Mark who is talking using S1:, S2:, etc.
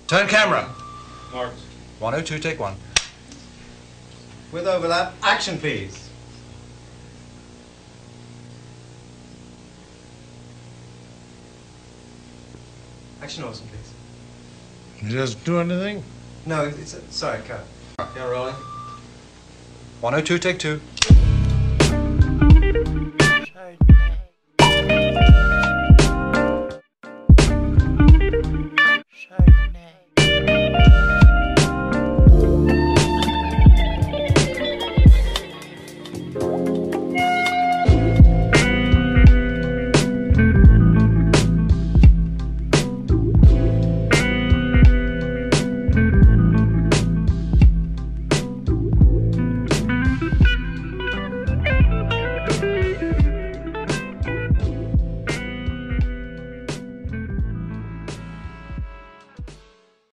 S1: Turn camera.
S2: Marked.
S1: 102, take one.
S3: With overlap, action please. Action Orson, please.
S4: You just do anything?
S3: No, sorry, cut.
S2: Yeah, rolling.
S1: 102, take two.